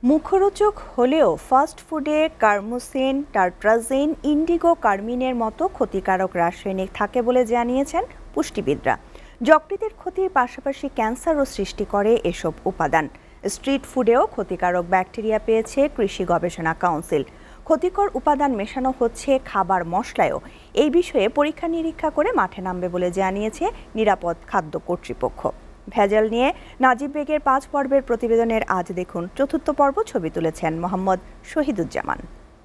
মুখরোচক হলেও ফাস্ট ফুডে কার্মোসিন, টার্ট্রাজিন, ইন্ডিগো কার্মিনের মতো ক্ষতিকারক রাসায়নিক থাকে বলে জানিয়েছেন পুষ্টিবিদরা। যকৃতের ক্ষতির পাশাপাশি ক্যান্সারও সৃষ্টি করে এসব উপাদান। স্ট্রিট ফুডেও ক্ষতিকারক ব্যাকটেরিয়া পেয়েছে কৃষি গবেষণা কাউন্সিল। ক্ষতিকর উপাদান মেশানো হচ্ছে খাবার মশলায়ও। এই বিষয়ে পরীক্ষা নিরীক্ষা করে মাঠে নামবে বলে জানিয়েছে নিরাপদ খাদ্য কর্তৃপক্ষ। ভেজাল নিয়ে নাজিব বেগের 5 পর্বের প্রতিবেদনের আজ দেখুন 4র্থ পর্ব। ছবি তুলেছেন মোহাম্মদ শহীদুজ্জামান।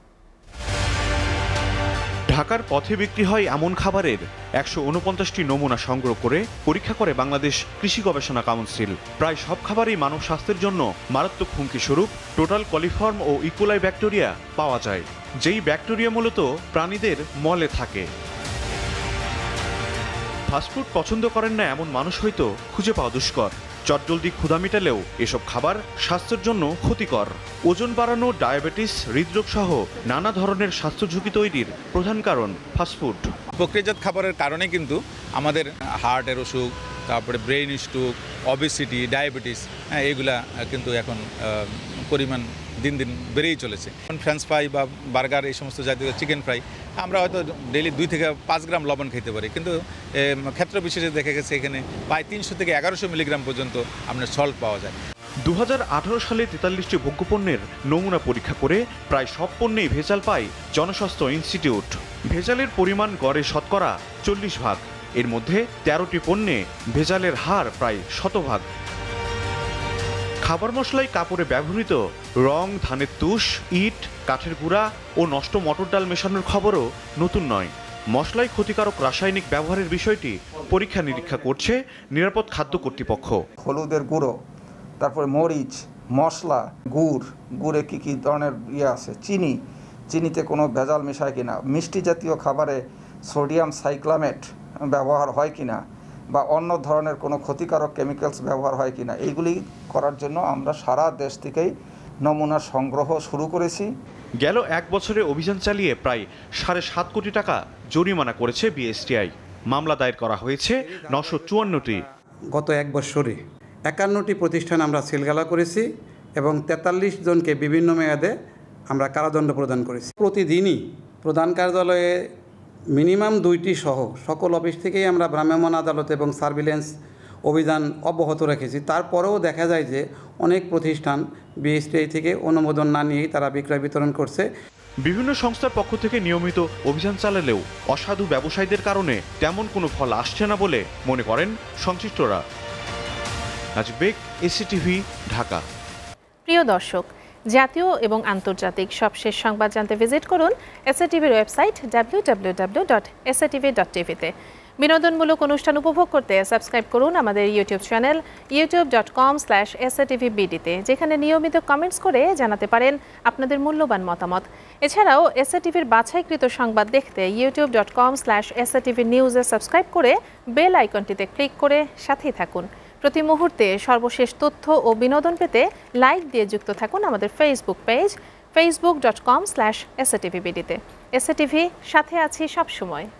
ঢাকার পথে বিক্রি হয় এমন খাবারের 149টি নমুনা সংগ্রহ করে পরীক্ষা করে বাংলাদেশ কৃষি গবেষণা কাউন্সিল। প্রায় সব খাবারই মানব স্বাস্থ্যের জন্য মারাত্মক হুমকি স্বরূপ টোটাল কলিফর্ম ও ইকোলাই ব্যাকটেরিয়া পাওয়া যায়, যেই ব্যাকটেরিয়া মূলত প্রাণীদের মলে থাকে। ফাস্টফুড পছন্দ করেন না এমন মানুষ হয়তো খুঁজে পাওয়া দুষ্কর। চটজলদি ক্ষুধা মেটালেও এসব খাবার স্বাস্থ্যের জন্য ক্ষতিকর। ওজন বাড়ানো, ডায়াবেটিস, হৃদরোগ সহ নানা ধরনের স্বাস্থ্য ঝুঁকি তৈরির প্রধান কারণ ফাস্টফুড। প্রক্রিয়াজাত খাবারের কারণে কিন্তু আমাদের হার্টের অসুখ, তারপরে ব্রেইন স্ট্রোক, অবেসিটি, ডায়াবেটিস, এগুলা কিন্তু এখন পরিমাণ দিন দিন বেড়েই চলেছে। ফ্রেঞ্চ ফ্রাই বা বার্গার, এই সমস্ত জাতীয় চিকেন ফ্রাই আমরা হয়তো ডেইলি 2 থেকে 5 গ্রাম লবণ খেতে পারি, কিন্তু ক্ষেত্র বিশেষে দেখা গেছে এখানে প্রায় 300 থেকে 1100 মিলিগ্রাম পর্যন্ত আপনার সল্ট পাওয়া যায়। 2018 সালে 43টি ভোগ্যপণ্যের নমুনা পরীক্ষা করে প্রায় সব পণ্যেই ভেজাল পায় জনস্বাস্থ্য ইনস্টিটিউট। ভেজালের পরিমাণ গড়ে শতকরা 40%। এর মধ্যে 13টি পণ্যে ভেজালের হার প্রায় 100%। খাবার মশলায় কাপড়ে ব্যবহৃত রং, ধানের তুষ, ইট, কাঠের গুঁড়া ও নষ্ট মটর ডাল মেশানোর খবরও নতুন নয়। মশলায় ক্ষতিকারক রাসায়নিক ব্যবহারের বিষয়টি পরীক্ষা নিরীক্ষা করছে নিরাপদ খাদ্য কর্তৃপক্ষ। হলুদের গুঁড়ো, তারপরে মরিচ, মশলা, গুড়ে কি ধরনের আছে, চিনিতে কোনো ভেজাল মেশায় কিনা, মিষ্টি জাতীয় খাবারে সোডিয়াম সাইক্লামেট ব্যবহার হয় কিনা, বা অন্য ধরনের কোনো ক্ষতিকারক কেমিক্যালস ব্যবহার হয় কিনা, এইগুলি করার জন্য আমরা সারা দেশ থেকেই নমুনা সংগ্রহ শুরু করেছি। গেল 1 বছরে অভিযান চালিয়ে প্রায় 7.5 কোটি টাকা জরিমানা করেছে বিএসটিআই। মামলা দায়ের করা হয়েছে 954টি। গত 1 বছরে 51টি প্রতিষ্ঠান আমরা সিলগালা করেছি এবং 43 জনকে বিভিন্ন মেয়াদে আমরা কারাদণ্ড প্রদান করেছি। প্রতিদিনই প্রধান কার্যালয়ে মিনিমাম 2টি সহ সকল অফিস থেকেই আমরা ভ্রাম্যমাণ আদালত এবং সার্ভিলেন্স অভিযান অব্যাহত রেখেছি। তারপরেও দেখা যায় যে অনেক প্রতিষ্ঠান বিএসটিআই থেকে অনুমোদন না নিয়েই তারা বিক্রয় বিতরণ করছে। বিভিন্ন সংস্থার পক্ষ থেকে নিয়মিত অভিযান চালালেও অসাধু ব্যবসায়ীদের কারণে তেমন কোনো ফল আসছে না বলে মনে করেন সংশ্লিষ্টরা। নাজিব বেগ, এসএটিভি, ঢাকা। প্রিয় দর্শক, জাতীয় এবং আন্তর্জাতিক সবশেষ সংবাদ জানতে ভিজিট করুন এসএটিভির ওয়েবসাইট www.satv.tv-তে। বিনোদনমূলক অনুষ্ঠান উপভোগ করতে সাবস্ক্রাইব করুন আমাদের ইউটিউব চ্যানেল youtube.com/satvbd-তে, যেখানে নিয়মিত কমেন্টস করে জানাতে পারেন আপনাদের মূল্যবান মতামত। এছাড়াও এসএটিভির বাছাইকৃত সংবাদ দেখতে youtube.com/satvnews-এ সাবস্ক্রাইব করে বেল আইকনটিতে ক্লিক করে সাথেই থাকুন। প্রতি মুহূর্তে সর্বশেষ তথ্য ও বিনোদন পেতে লাইক দিয়ে যুক্ত থাকুন আমাদের ফেসবুক পেজ facebook.com/satvbd-তে। এসএটিভি, সাথে আছি সব সময়।